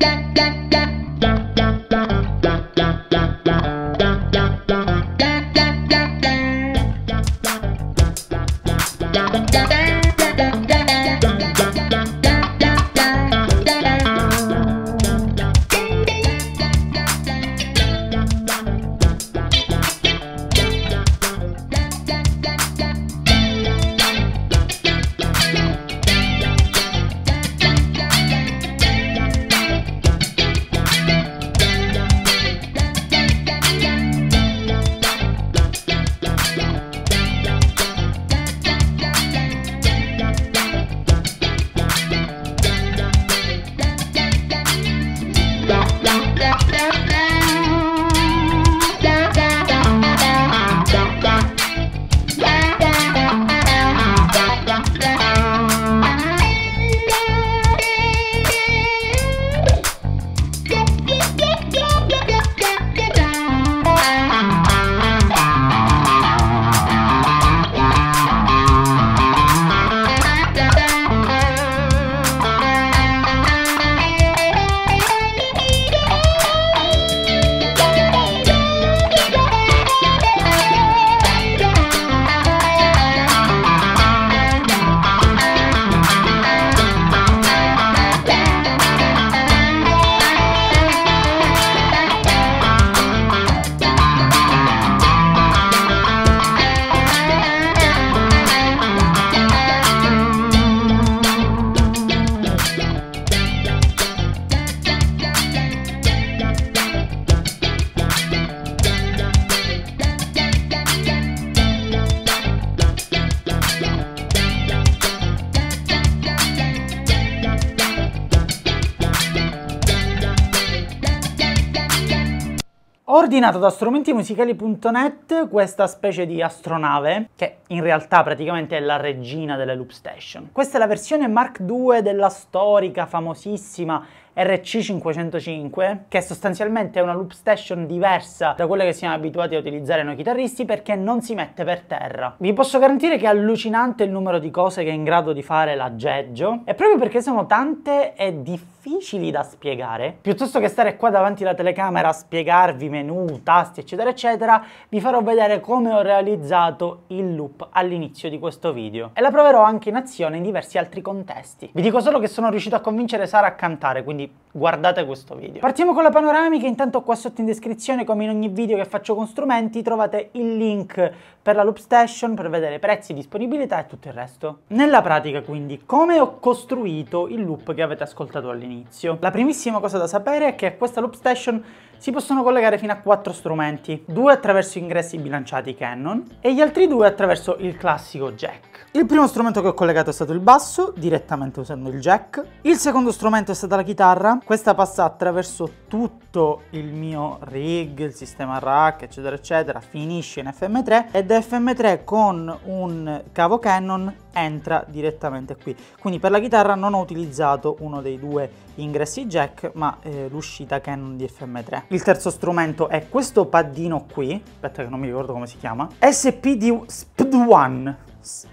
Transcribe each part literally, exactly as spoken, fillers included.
Ho ordinato da strumentimusicali punto net questa specie di astronave, che in realtà praticamente è la regina delle loop station. Questa è la versione Mark due della storica, famosissima R C cinquecentocinque, che sostanzialmente è una loop station diversa da quelle che siamo abituati a utilizzare noi chitarristi, perché non si mette per terra. Vi posso garantire che è allucinante il numero di cose che è in grado di fare l'aggeggio, e proprio perché sono tante e difficili da spiegare, piuttosto che stare qua davanti alla telecamera a spiegarvi menu, tasti eccetera eccetera, vi farò vedere come ho realizzato il loop all'inizio di questo video, e la proverò anche in azione in diversi altri contesti. Vi dico solo che sono riuscito a convincere Sara a cantare, quindi guardate questo video. Partiamo con la panoramica. Intanto qua sotto in descrizione, come in ogni video che faccio con strumenti, trovate il link per la loop station per vedere prezzi, disponibilità e tutto il resto. Nella pratica, quindi, come ho costruito il loop che avete ascoltato all'inizio? La primissima cosa da sapere è che a questa loop station si possono collegare fino a quattro strumenti, due attraverso ingressi bilanciati Canon e gli altri due attraverso il classico jack. Il primo strumento che ho collegato è stato il basso, direttamente usando il jack. Il secondo strumento è stata la chitarra. Questa passa attraverso tutto il mio rig, il sistema rack, eccetera eccetera, finisce in F M tre, ed F M tre con un cavo Canon entra direttamente qui. Quindi per la chitarra non ho utilizzato uno dei due ingressi jack, ma eh, l'uscita Canon di F M tre. Il terzo strumento è questo paddino qui, aspetta che non mi ricordo come si chiama, S P D S P D uno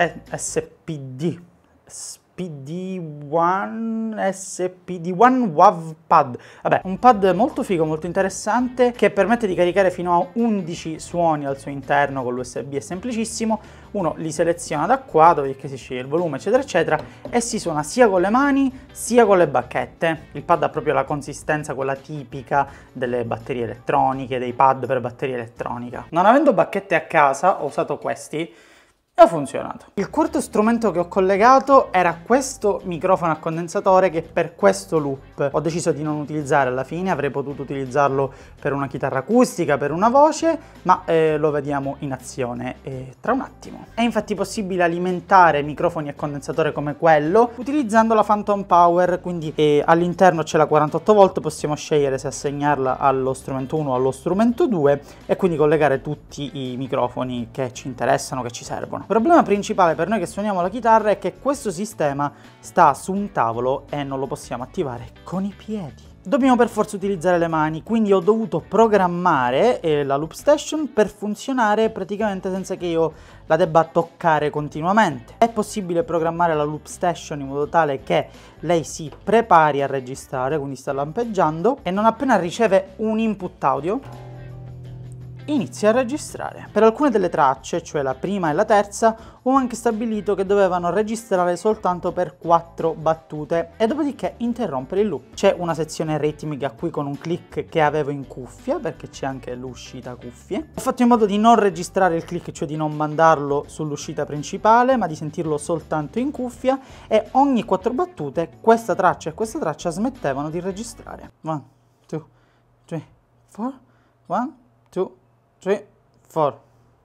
S P D S P D uno S P D uno W A V pad. Vabbè, un pad molto figo, molto interessante, che permette di caricare fino a undici suoni al suo interno con l'U S B, è semplicissimo. Uno li seleziona da qua, dove si sceglie il volume eccetera eccetera, e si suona sia con le mani sia con le bacchette. Il pad ha proprio la consistenza, quella tipica delle batterie elettroniche, dei pad per batteria elettronica. Non avendo bacchette a casa ho usato questi, ha funzionato. Il quarto strumento che ho collegato era questo microfono a condensatore, che per questo loop ho deciso di non utilizzare alla fine. Avrei potuto utilizzarlo per una chitarra acustica, per una voce, ma eh, lo vediamo in azione eh, tra un attimo. È infatti possibile alimentare microfoni a condensatore come quello utilizzando la Phantom Power, quindi eh, all'interno c'è la quarantotto volt, possiamo scegliere se assegnarla allo strumento uno o allo strumento due e quindi collegare tutti i microfoni che ci interessano, che ci servono. Il problema principale per noi che suoniamo la chitarra è che questo sistema sta su un tavolo e non lo possiamo attivare con i piedi. dobbiamo per forza utilizzare le mani, quindi ho dovuto programmare eh, la Loop Station per funzionare praticamente senza che io la debba toccare continuamente. È possibile programmare la Loop Station in modo tale che lei si prepari a registrare, quindi sta lampeggiando, e non appena riceve un input audio inizia a registrare. Per alcune delle tracce, cioè la prima e la terza, ho anche stabilito che dovevano registrare soltanto per quattro battute e dopodiché interrompere il loop. C'è una sezione ritmica qui con un click che avevo in cuffia, perché c'è anche l'uscita cuffie. Ho fatto in modo di non registrare il click, cioè di non mandarlo sull'uscita principale, ma di sentirlo soltanto in cuffia, e ogni quattro battute questa traccia e questa traccia smettevano di registrare. one, two, three, four, one, two, tre, quattro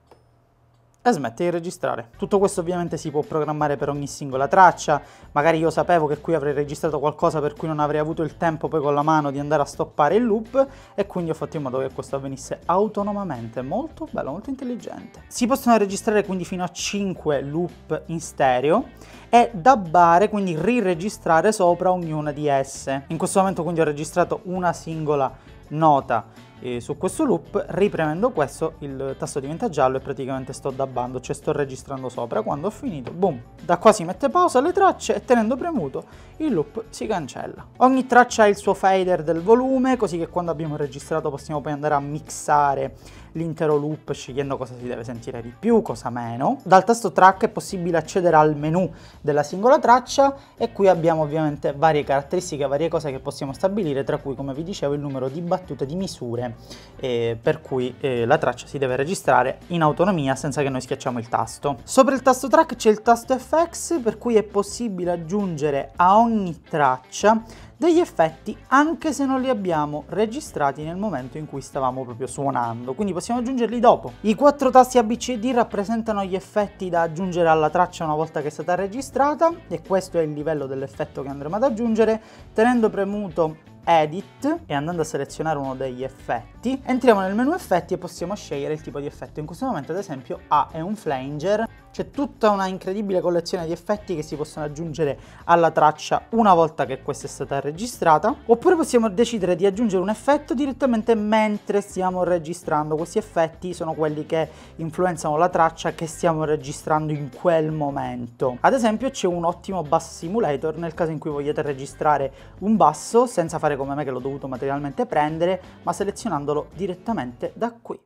e smette di registrare. Tutto questo ovviamente si può programmare per ogni singola traccia. Magari io sapevo che qui avrei registrato qualcosa per cui non avrei avuto il tempo poi con la mano di andare a stoppare il loop, e quindi ho fatto in modo che questo avvenisse autonomamente. Molto bello, molto intelligente. Si possono registrare quindi fino a cinque loop in stereo e dubbare, quindi riregistrare sopra ognuna di esse. In questo momento quindi ho registrato una singola nota e su questo loop, ripremendo questo il tasto diventa giallo e praticamente sto dubbando, cioè sto registrando sopra. Quando ho finito, boom, da qua si mette pausa alle tracce e tenendo premuto il loop si cancella. Ogni traccia ha il suo fader del volume, così che quando abbiamo registrato possiamo poi andare a mixare l'intero loop scegliendo cosa si deve sentire di più, cosa meno. Dal tasto track è possibile accedere al menu della singola traccia e qui abbiamo ovviamente varie caratteristiche, varie cose che possiamo stabilire, tra cui, come vi dicevo, il numero di battute, di misure, eh, per cui eh, la traccia si deve registrare in autonomia senza che noi schiacciamo il tasto. Sopra il tasto track c'è il tasto F X, per cui è possibile aggiungere a ogni traccia degli effetti anche se non li abbiamo registrati nel momento in cui stavamo proprio suonando, quindi possiamo aggiungerli dopo. I quattro tasti A B C D rappresentano gli effetti da aggiungere alla traccia una volta che è stata registrata, e questo è il livello dell'effetto che andremo ad aggiungere. Tenendo premuto Edit e andando a selezionare uno degli effetti, entriamo nel menu effetti e possiamo scegliere il tipo di effetto. In questo momento ad esempio A è un flanger. C'è tutta una incredibile collezione di effetti che si possono aggiungere alla traccia una volta che questa è stata registrata, oppure possiamo decidere di aggiungere un effetto direttamente mentre stiamo registrando. Questi effetti sono quelli che influenzano la traccia che stiamo registrando in quel momento. Ad esempio c'è un ottimo bass simulator nel caso in cui vogliate registrare un basso senza fare come me che l'ho dovuto materialmente prendere, ma selezionandolo direttamente da qui.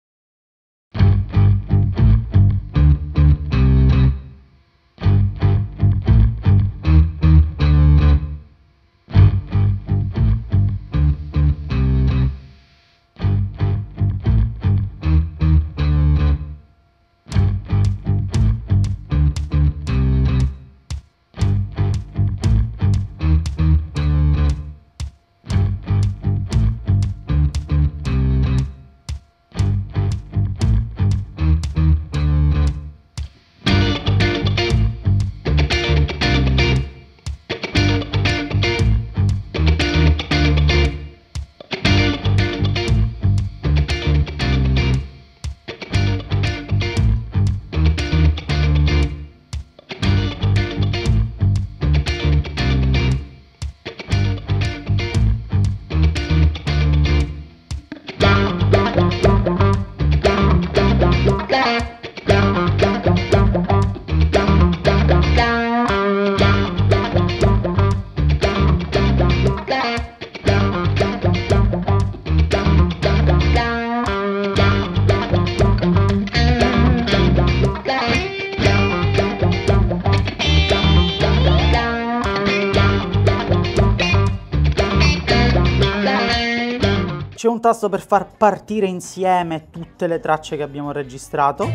C'è un tasto per far partire insieme tutte le tracce che abbiamo registrato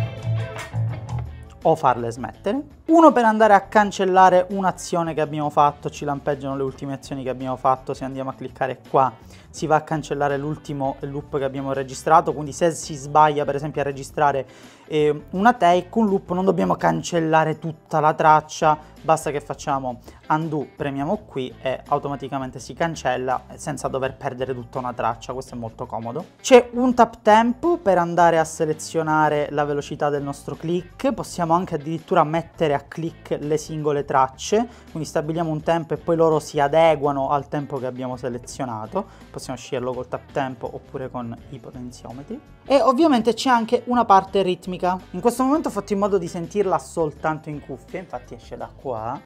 o farle smettere. Uno per andare a cancellare un'azione che abbiamo fatto, ci lampeggiano le ultime azioni che abbiamo fatto. Se andiamo a cliccare qua si va a cancellare l'ultimo loop che abbiamo registrato, quindi se si sbaglia per esempio a registrare eh, una take, un loop, non dobbiamo cancellare tutta la traccia, basta che facciamo undo, premiamo qui e automaticamente si cancella senza dover perdere tutta una traccia. Questo è molto comodo. C'è un tap tempo per andare a selezionare la velocità del nostro click, possiamo anche addirittura mettere a click le singole tracce, quindi stabiliamo un tempo e poi loro si adeguano al tempo che abbiamo selezionato. Possiamo sceglierlo col tap tempo oppure con i potenziometri. E ovviamente c'è anche una parte ritmica. In questo momento ho fatto in modo di sentirla soltanto in cuffie, infatti esce da qua.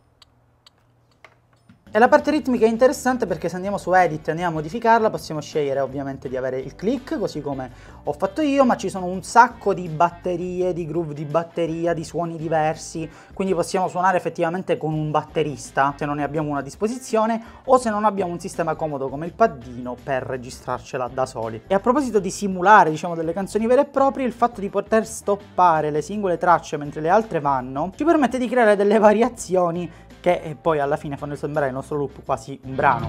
E la parte ritmica è interessante perché se andiamo su Edit e andiamo a modificarla possiamo scegliere ovviamente di avere il click, così come ho fatto io, ma ci sono un sacco di batterie, di groove di batteria, di suoni diversi, quindi possiamo suonare effettivamente con un batterista se non ne abbiamo una a disposizione o se non abbiamo un sistema comodo come il paddino per registrarcela da soli. E a proposito di simulare, diciamo, delle canzoni vere e proprie, il fatto di poter stoppare le singole tracce mentre le altre vanno ci permette di creare delle variazioni che poi alla fine fanno sembrare il nostro loop quasi un brano.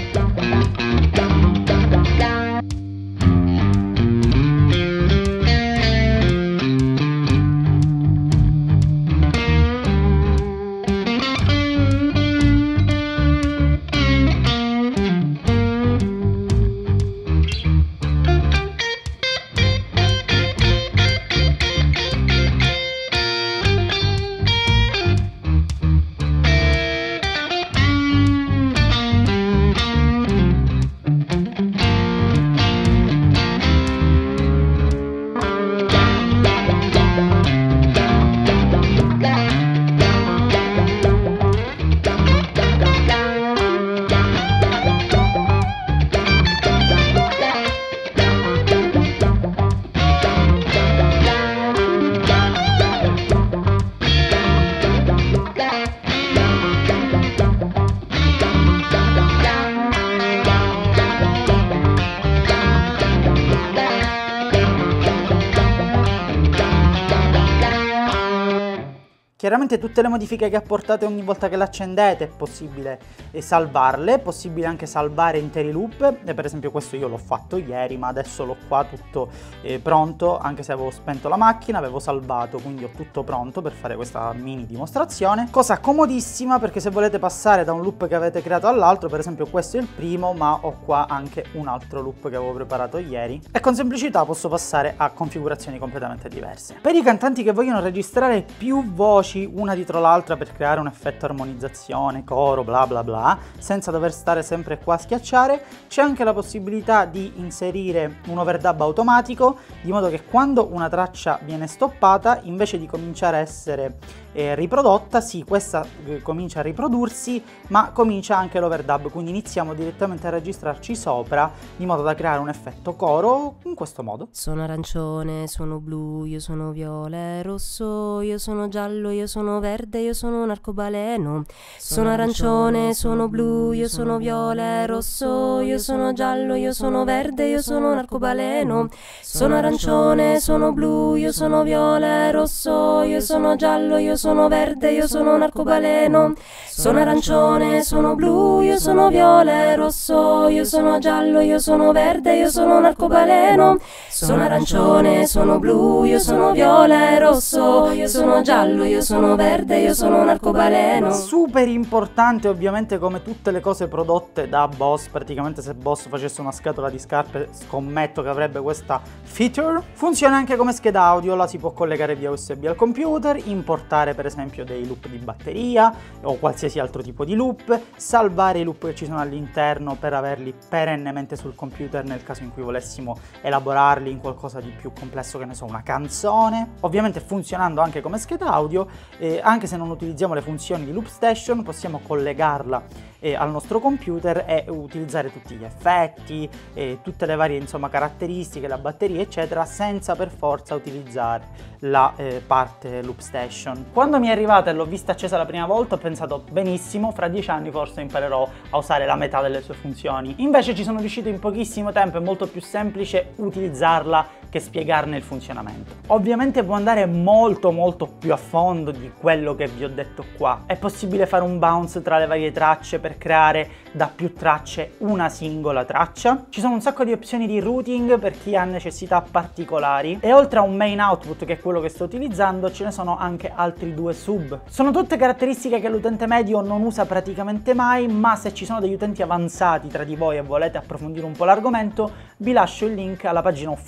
Chiaramente tutte le modifiche che apportate ogni volta che l'accendete è possibile salvarle, è possibile anche salvare interi loop, e per esempio questo io l'ho fatto ieri, ma adesso l'ho qua tutto eh, pronto, anche se avevo spento la macchina, avevo salvato, quindi ho tutto pronto per fare questa mini dimostrazione. Cosa comodissima, perché se volete passare da un loop che avete creato all'altro, per esempio questo è il primo, ma ho qua anche un altro loop che avevo preparato ieri, e con semplicità posso passare a configurazioni completamente diverse. Per i cantanti che vogliono registrare più voci una dietro l'altra per creare un effetto armonizzazione, coro, bla bla bla, senza dover stare sempre qua a schiacciare, c'è anche la possibilità di inserire un overdub automatico, di modo che quando una traccia viene stoppata, invece di cominciare a essere eh, riprodotta, sì, questa eh, comincia a riprodursi, ma comincia anche l'overdub, quindi iniziamo direttamente a registrarci sopra, di modo da creare un effetto coro in questo modo. Sono arancione, sono blu, io sono viola e rosso, io sono giallo, io sono verde, io sono un arcobaleno. Sono arancione, sono blu, io sono viola e rosso, io sono giallo, io sono verde, io sono un arcobaleno. Sono arancione, sono blu, io sono viola e rosso, io sono giallo, io sono verde, io sono un arcobaleno. Sono arancione, sono blu, io sono viola e rosso, io sono giallo, io sono verde, io sono un arcobaleno. Sono arancione, sono blu, io sono viola e rosso, io sono giallo, io sono verde, io sono un arcobaleno. Super importante ovviamente, come tutte le cose prodotte da Boss. Praticamente se Boss facesse una scatola di scarpe scommetto che avrebbe questa feature. Funziona anche come scheda audio, la si può collegare via U S B al computer, importare per esempio dei loop di batteria o qualsiasi altro tipo di loop, salvare i loop che ci sono all'interno per averli perennemente sul computer nel caso in cui volessimo elaborarli in qualcosa di più complesso, che ne so, una canzone. Ovviamente funzionando anche come scheda audio, eh, anche se non utilizziamo le funzioni di Loop Station, possiamo collegarla eh, al nostro computer e utilizzare tutti gli effetti, eh, tutte le varie insomma caratteristiche, la batteria eccetera, senza per forza utilizzare la eh, parte Loop Station. Quando mi è arrivata e l'ho vista accesa la prima volta ho pensato benissimo, fra dieci anni forse imparerò a usare la metà delle sue funzioni. Invece ci sono riuscito in pochissimo tempo, è molto più semplice utilizzarla che spiegarne il funzionamento. Ovviamente può andare molto molto più a fondo di quello che vi ho detto qua. È possibile fare un bounce tra le varie tracce per creare da più tracce una singola traccia. Ci sono un sacco di opzioni di routing per chi ha necessità particolari, e oltre a un main output che è quello che sto utilizzando, ce ne sono anche altri due sub. Sono tutte caratteristiche che l'utente medio non usa praticamente mai, ma se ci sono degli utenti avanzati tra di voi e volete approfondire un po' l'argomento, vi lascio il link alla pagina ufficiale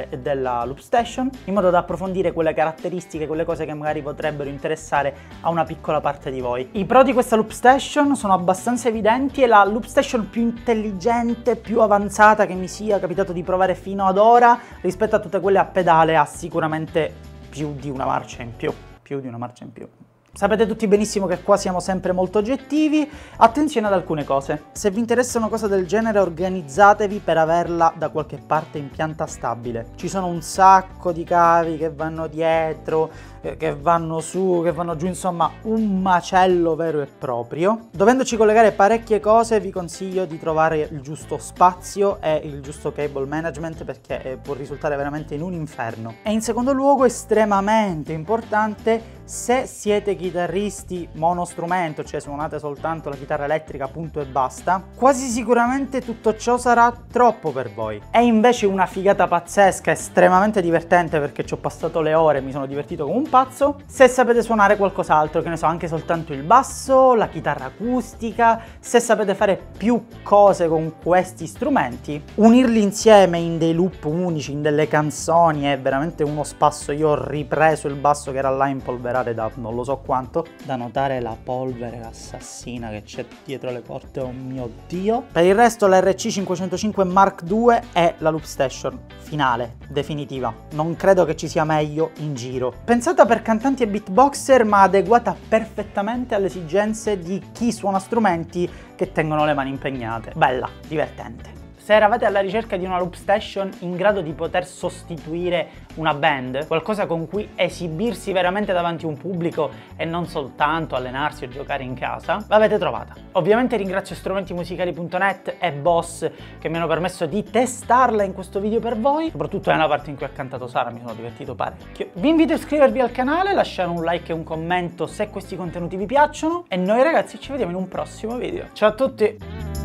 musicale della Loop Station, in modo da approfondire quelle caratteristiche, quelle cose che magari potrebbero interessare a una piccola parte di voi. I pro di questa Loop Station sono abbastanza evidenti, è la Loop Station più intelligente, più avanzata che mi sia capitato di provare fino ad ora. Rispetto a tutte quelle a pedale ha sicuramente più di una marcia in più, più di una marcia in più. Sapete tutti benissimo che qua siamo sempre molto oggettivi. Attenzione ad alcune cose. Se vi interessa una cosa del genere, organizzatevi per averla da qualche parte in pianta stabile. Ci sono un sacco di cavi che vanno dietro, che vanno su, che vanno giù, insomma un macello vero e proprio. Dovendoci collegare parecchie cose, vi consiglio di trovare il giusto spazio e il giusto cable management, perché può risultare veramente in un inferno. E in secondo luogo, estremamente importante, se siete chitarristi monostrumento, cioè suonate soltanto la chitarra elettrica punto e basta, quasi sicuramente tutto ciò sarà troppo per voi. È invece una figata pazzesca, estremamente divertente, perché ci ho passato le ore e mi sono divertito come un pazzo, se sapete suonare qualcos'altro, che ne so, anche soltanto il basso, la chitarra acustica, se sapete fare più cose con questi strumenti, unirli insieme in dei loop unici, in delle canzoni, è veramente uno spasso. Io ho ripreso il basso che era là in polverare da non lo so quanto. Da notare la polvere assassina che c'è dietro le porte, oh mio Dio. Per il resto la R C cinquecentocinque Mark due è la Loop Station finale, definitiva. Non credo che ci sia meglio in giro. Pensata per cantanti e beatboxer, ma adeguata perfettamente alle esigenze di chi suona strumenti che tengono le mani impegnate. Bella, divertente. Se eravate alla ricerca di una Loop Station in grado di poter sostituire una band, qualcosa con cui esibirsi veramente davanti a un pubblico e non soltanto allenarsi o giocare in casa, l'avete trovata. Ovviamente ringrazio strumenti musicali punto net e Boss che mi hanno permesso di testarla in questo video per voi, soprattutto nella parte in cui ha cantato Sara, mi sono divertito parecchio. Vi invito a iscrivervi al canale, lasciare un like e un commento se questi contenuti vi piacciono e noi ragazzi ci vediamo in un prossimo video. Ciao a tutti!